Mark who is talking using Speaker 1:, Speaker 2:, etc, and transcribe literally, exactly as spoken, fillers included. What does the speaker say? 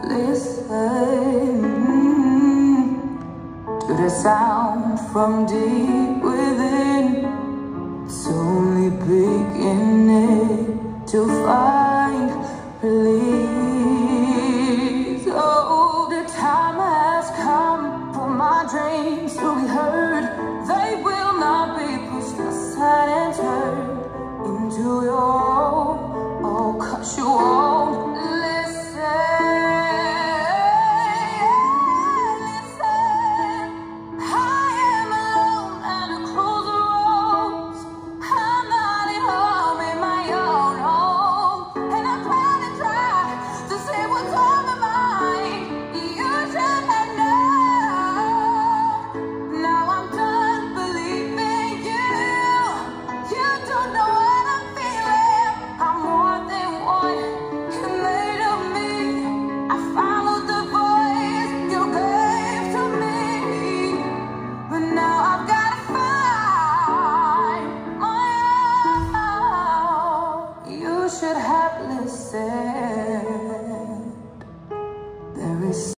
Speaker 1: listen to the sound from deep within. It's only beginning to find release. Oh, the time has come for my dreams to be heard. They will not be pushed aside and turned into your own. Oh, 'cause you won't should have listened. There is